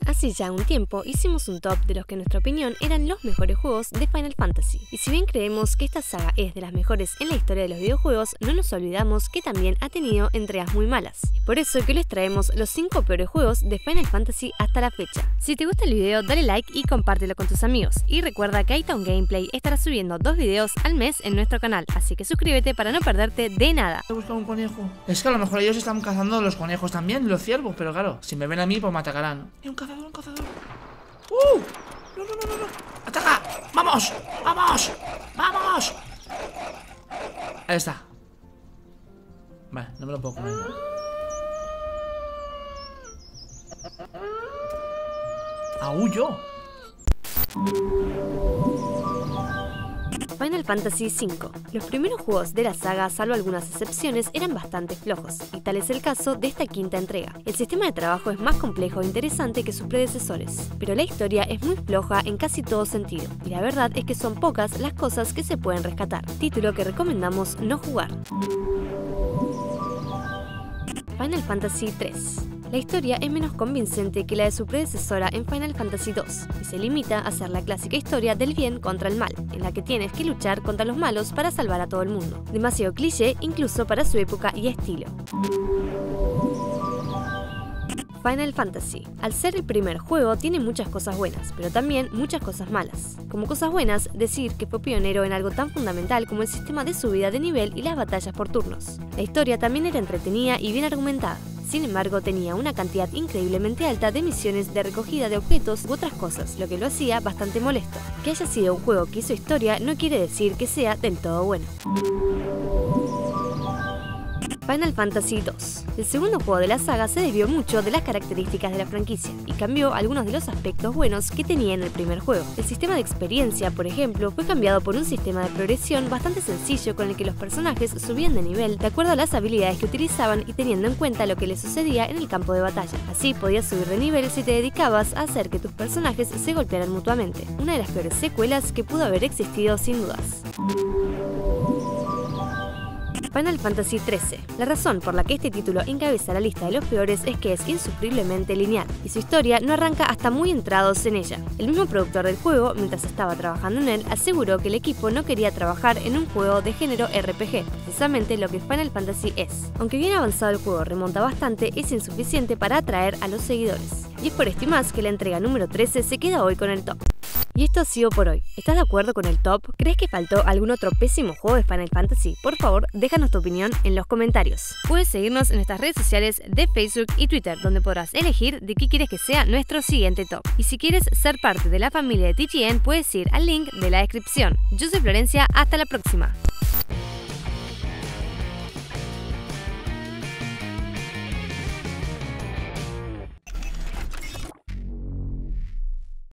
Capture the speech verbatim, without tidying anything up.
Hace ya un tiempo hicimos un top de los que en nuestra opinión eran los mejores juegos de Final Fantasy. Y si bien creemos que esta saga es de las mejores en la historia de los videojuegos, no nos olvidamos que también ha tenido entregas muy malas. Es por eso que les traemos los cinco peores juegos de Final Fantasy hasta la fecha. Si te gusta el video, dale like y compártelo con tus amigos. Y recuerda que iTown Gameplay estará subiendo dos videos al mes en nuestro canal, así que suscríbete para no perderte de nada. He buscado un conejo. Es que a lo mejor ellos están cazando los conejos también, los ciervos, pero claro, si me ven a mí, pues me atacarán. ¡Eh, un cazador, un cazador! ¡Uh! ¡No, no, no, no! ¡Ataca! ¡Vamos! ¡Vamos! ¡Vamos! Ahí está. Vale, no me lo puedo comer. ¡Aullo! Final Fantasy cinco. Los primeros juegos de la saga, salvo algunas excepciones, eran bastante flojos, y tal es el caso de esta quinta entrega. El sistema de trabajo es más complejo e interesante que sus predecesores, pero la historia es muy floja en casi todo sentido, y la verdad es que son pocas las cosas que se pueden rescatar. Título que recomendamos no jugar. Final Fantasy tres. La historia es menos convincente que la de su predecesora en Final Fantasy dos, y se limita a ser la clásica historia del bien contra el mal, en la que tienes que luchar contra los malos para salvar a todo el mundo. Demasiado cliché incluso para su época y estilo. Final Fantasy. Al ser el primer juego, tiene muchas cosas buenas, pero también muchas cosas malas. Como cosas buenas, decir que fue pionero en algo tan fundamental como el sistema de subida de nivel y las batallas por turnos. La historia también era entretenida y bien argumentada. Sin embargo, tenía una cantidad increíblemente alta de misiones de recogida de objetos u otras cosas, lo que lo hacía bastante molesto. Que haya sido un juego que hizo historia no quiere decir que sea del todo bueno. Final Fantasy dos. El segundo juego de la saga se desvió mucho de las características de la franquicia y cambió algunos de los aspectos buenos que tenía en el primer juego. El sistema de experiencia, por ejemplo, fue cambiado por un sistema de progresión bastante sencillo con el que los personajes subían de nivel de acuerdo a las habilidades que utilizaban y teniendo en cuenta lo que les sucedía en el campo de batalla. Así podías subir de nivel si te dedicabas a hacer que tus personajes se golpearan mutuamente. Una de las peores secuelas que pudo haber existido sin dudas. Final Fantasy trece. La razón por la que este título encabeza la lista de los peores es que es insufriblemente lineal, y su historia no arranca hasta muy entrados en ella. El mismo productor del juego, mientras estaba trabajando en él, aseguró que el equipo no quería trabajar en un juego de género R P G, precisamente lo que Final Fantasy es. Aunque bien avanzado el juego remonta bastante, es insuficiente para atraer a los seguidores. Y es por esto y más que la entrega número trece se queda hoy con el top. Y esto ha sido por hoy. ¿Estás de acuerdo con el top? ¿Crees que faltó algún otro pésimo juego de Final Fantasy? Por favor, déjanos tu opinión en los comentarios. Puedes seguirnos en nuestras redes sociales de Facebook y Twitter, donde podrás elegir de qué quieres que sea nuestro siguiente top. Y si quieres ser parte de la familia de T G N, puedes ir al link de la descripción. Yo soy Florencia, hasta la próxima.